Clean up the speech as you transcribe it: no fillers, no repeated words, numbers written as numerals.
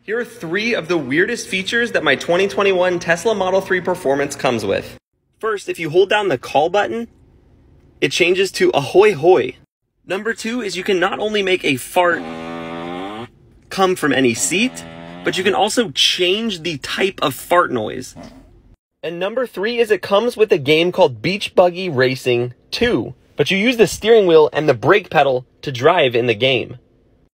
Here are 3 of the weirdest features that my 2021 Tesla Model 3 Performance comes with. First, if you hold down the call button, it changes to ahoy hoy. Number 2 is you can not only make a fart come from any seat, but you can also change the type of fart noise. And number 3 is it comes with a game called Beach Buggy Racing 2, but you use the steering wheel and the brake pedal to drive in the game.